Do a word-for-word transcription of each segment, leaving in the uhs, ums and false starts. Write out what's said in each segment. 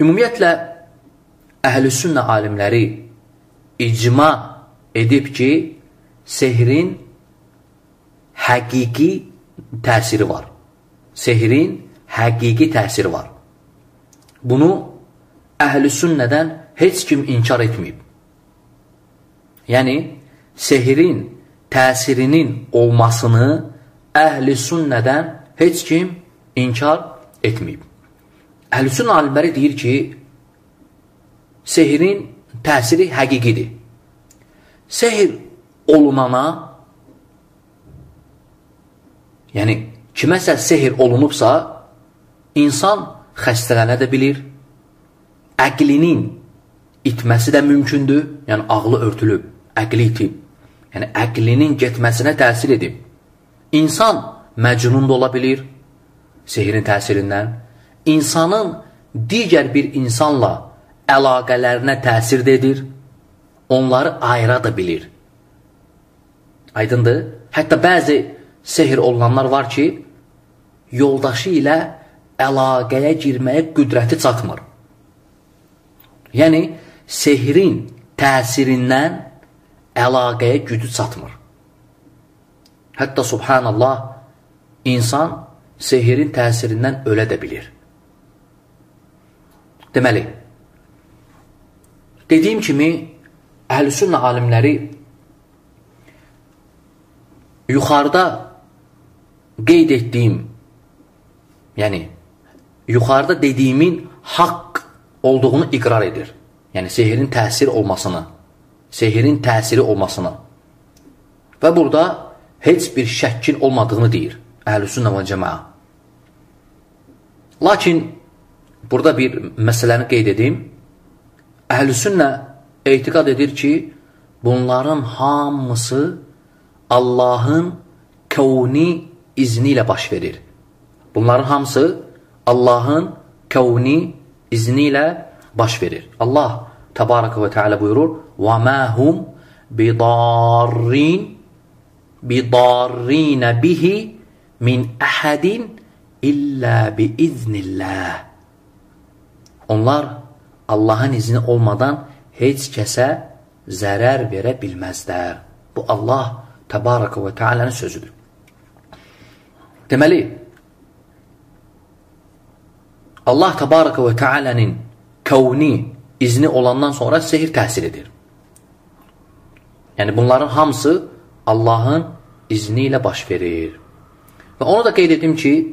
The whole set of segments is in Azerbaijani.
Ümumiyyətlə, əhl-i-sünnə alimləri icma edib ki, sehrin həqiqi təsiri var. Sehrin həqiqi təsiri var. Bunu əhl-i-sünnədən heç kim inkar etməyib. Yəni, sehrin təsirinin olmasını əhl-i-sünnədən heç kim inkar etməyib. Əhl-i-sünnə alimləri deyir ki, sehrin təsiri həqiqidir. Sehr olunana, yəni kiməsə sehr olunubsa, insan xəstələnə də bilir, əqlinin itməsi də mümkündür, yəni ağlı örtülüb, əqli itib, yəni əqlinin getməsinə təsir edib. İnsan məcnun da ola bilir sehrin təsirindən, insanın digər bir insanla əlaqələrinə təsir də edir, onları ayıra da bilir. Aydındır? Hətta bəzi sehr olunanlar var ki, yoldaşı ilə əlaqəyə girməyə qüdrəti çatmır. Yəni, sehrin təsirindən əlaqəyə gücü çatmır. Hətta subhanallah, insan sehrin təsirindən ölə də bilir. Deməli, dediyim kimi, əhl-i-sünnə alimləri yuxarıda qeyd etdiyim, yəni, yuxarıda dediyimin haqq olduğunu iqrar edir. Yəni, sehrin təsiri olmasını, sehrin təsiri olmasını və burada heç bir şəkkin olmadığını deyir əhl-i-sünnə və cəmaə. Lakin, burada bir məsələni qeyd edeyim. Əhl-i-sünnə etiqad edir ki, bunların hamısı Allahın kəvni izni ilə baş verir. Bunların hamısı Allahın kəvni izni ilə baş verir. Allah təbarəkə və teala buyurur: وَمَا هُمْ بِضَارِّينَ بِضَارِّينَ بِهِ مِنْ أَحَدٍ إِلَّا بِإِذْنِ اللّٰهِ. Onlar Allahın izni olmadan heç kəsə zərər verə bilməzlər. Bu Allah təbarəkə və teala'nın sözüdür. Deməli, Allah təbarəkə və teala'nın kəvni izni olandan sonra sehr təsir edir. Yəni, bunların hamısı Allahın izni ilə baş verir. Və onu da qeyd edim ki,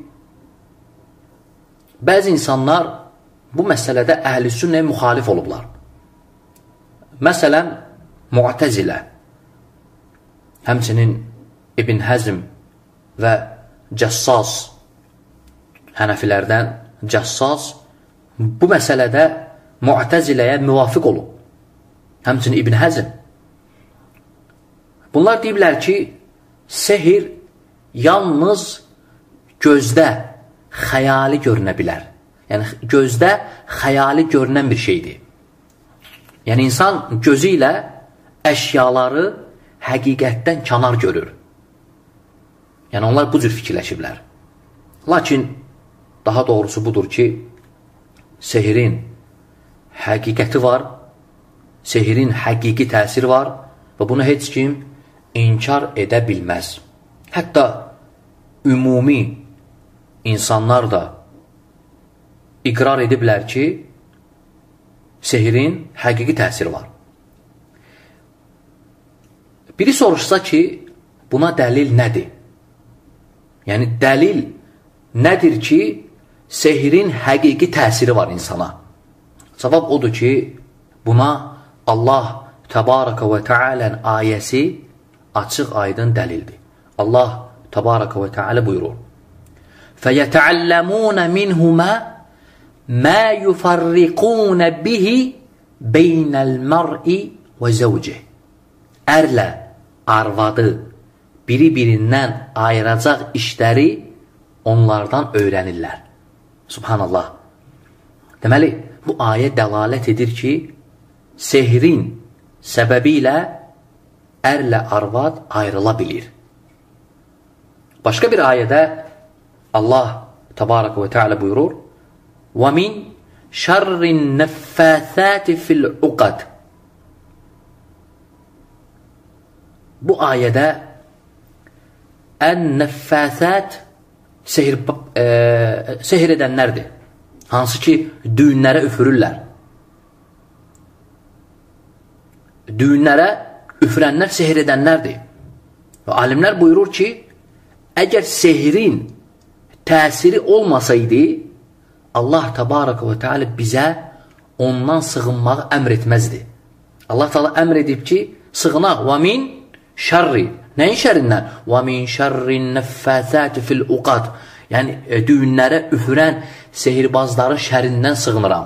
bəzi insanlar bu məsələdə əhl-i sünnəyə müxalif olublar. Məsələn, Mu'təzilə, həmçinin İbn Həzm və Cəssas, Hənəfilərdən Cəssas bu məsələdə Mu'təziləyə müvafiq olub. Həmçinin İbn Həzm. Bunlar deyiblər ki, sehr yalnız gözdə xəyali görünə bilər. Yəni, gözdə xəyali görünən bir şeydir. Yəni, insan gözü ilə əşyaları həqiqətdən kənar görür. Yəni, onlar bu cür fikirləşiblər. Lakin, daha doğrusu budur ki, sehrin həqiqəti var, sehrin həqiqi təsiri var və bunu heç kim inkar edə bilməz. Hətta ümumi insanlar da iqrar ediblər ki, sehrin həqiqi təsiri var. Biri soruşsa ki, buna dəlil nədir? Yəni, dəlil nədir ki, sehrin həqiqi təsiri var insana? Cavab odur ki, buna Allah təbarəkə və teala'nın ayəsi açıq aydın dəlildir. Allah təbarəkə və teala buyurur: فَيَتَعَلَّمُونَ مِنْهُمَا مَا يُفَرِّقُونَ بِهِ بَيْنَ الْمَرْءِ وَزَوْجِهِ. Ərlə arvadı biri-birindən ayıracaq işləri onlardan öyrənirlər. Subhanallah. Deməli, bu ayə dəlalət edir ki, sehrin səbəbi ilə ərlə arvad ayrıla bilir. Başqa bir ayədə Allah təbarəkə və teala buyurur: وَمِنْ şerrin neffâthâti fil uqad. Bu ayədə ən-neffâthət sehir, e, sehir edənlərdir. Hansı ki, düyünlərə üfürürlər. Düyünlərə üfürənlər sehir edənlərdir. Və alimlər buyurur ki, əgər sehirin təsiri olmasaydı, Allah təbarək və teala bizə ondan sığınmağı əmr etməzdi. Allah Teala əmr edib ki, sığınaq və min şərri. Nəyin şərrindən? Və min şərrin nəffəthəti fil uqad. Yəni, e, düyünlərə üfürən sehirbazların şərrindən sığınıram.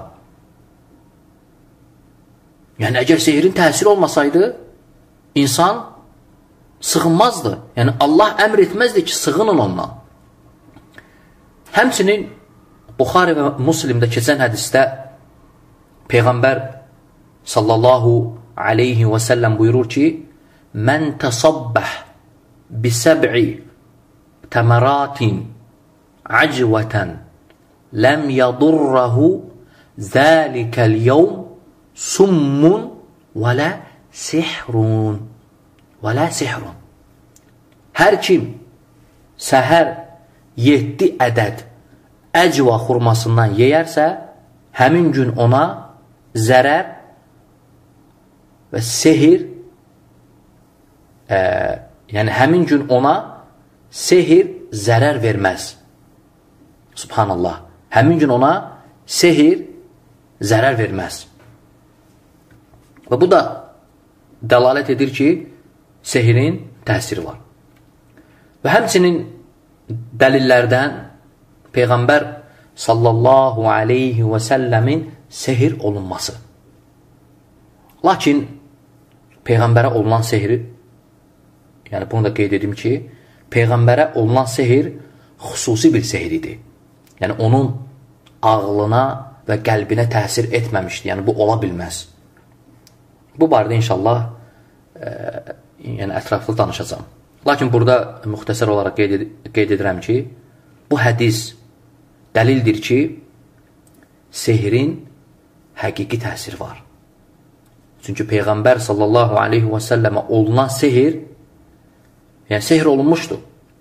Yəni, əgər sehirin təsiri olmasaydı, insan sığınmazdı. Yəni, Allah əmr etməzdi ki, sığının ondan. Həmçinin, Buxari və Müslimdə keçən hədisdə Peyğəmbər sallallahu aleyhi və səlləm buyurur ki, mən təsabbəh bisəb'i təməratin acvətən ləm yadurrahu zəlikəl yevm summun və lə sihrun və lə sihrun. Hər kim səhər yeddi ədəd əcva xurmasından yeyərsə, həmin gün ona zərər və sehir, e, yəni həmin gün ona sehir zərər verməz. Subhanallah. Həmin gün ona sehir zərər verməz. Və bu da dəlalət edir ki, sehirin təsiri var. Və həmçinin dəlillərdən Peyğəmbər sallallahu aleyhi və səlləmin sehir olunması. Lakin Peyğəmbərə olunan sehiri, yəni bunu da qeyd edim ki, Peyğəmbərə olunan sehir xüsusi bir sehir idi. Yəni onun ağlına və qəlbinə təsir etməmişdi. Yəni bu ola bilməz. Bu barədə inşallah e, yəni ətraflı danışacağım. Lakin burada müxtəsər olaraq qeyd, ed qeyd edirəm ki, bu hədis dəlildir ki, sehirin həqiqi təsiri var. Çünki Peyğəmbər sallallahu aleyhi və səlləmə olunan sehir, yəni sehir olunmuşdur.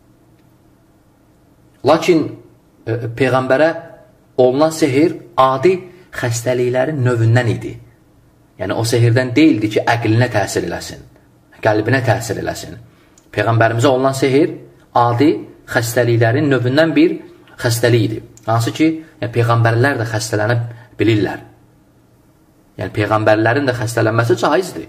Lakin e, Peyğəmbərə olunan sehir adi xəstəliklərin növündən idi. Yəni o sehirdən deyildi ki, əqlinə təsir eləsin, qəlbinə təsir eləsin. Peyğəmbərimizə olunan sehir adi xəstəliklərin növündən bir xəstəlik idi. Hansı ki, yəni, Peyğəmbərlər də xəstələnə bilirlər. Yəni, Peyğəmbərlərin də xəstələnməsi caizdir.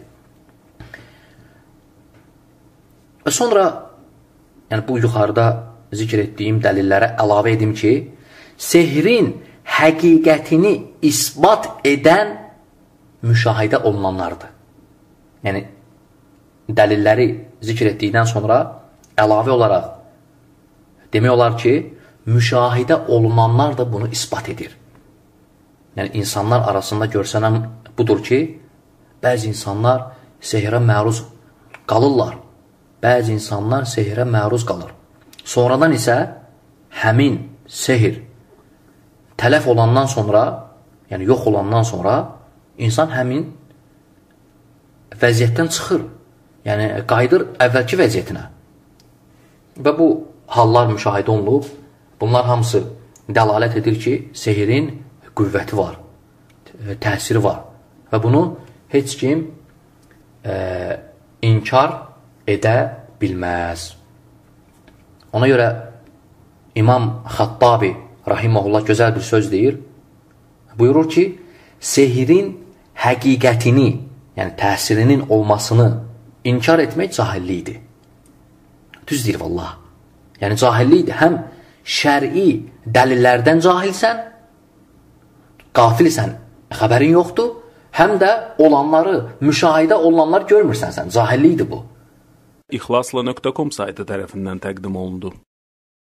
Və sonra, yəni bu yuxarıda zikr etdiyim dəlillərə əlavə edim ki, sehrin həqiqətini isbat edən müşahidə olunanlardır. Yəni, dəlilləri zikr etdikdən sonra əlavə olaraq demək olar ki, müşahidə olunanlar da bunu isbat edir. Yəni, insanlar arasında görsənən budur ki, bəzi insanlar sehirə məruz qalırlar. Bəzi insanlar sehirə məruz qalır. Sonradan isə həmin sehir tələf olandan sonra, yəni yox olandan sonra, insan həmin vəziyyətdən çıxır. Yəni, qayıdır əvvəlki vəziyyətinə. Və bu hallar müşahidə olunub. Bunlar hamısı dəlalət edir ki, sehirin qüvvəti var, təsiri var. Və bunu heç kim e, inkar edə bilməz. Ona görə İmam Xattabi rahiməhullah gözəl bir söz deyir. Buyurur ki, sehirin həqiqətini, yəni təsirinin olmasını inkar etmək cahillikdir. Düz deyir vallah. Yəni cahillikdir. Həm şəri dəlillərdən cahilsən, qafilsən, xəbərin yoxdur, həm də olanları, müşahidə olanlar görmürsən sən. Cahillikdir bu. İxlasla nöqtə com saytı tərəfindən təqdim olundu.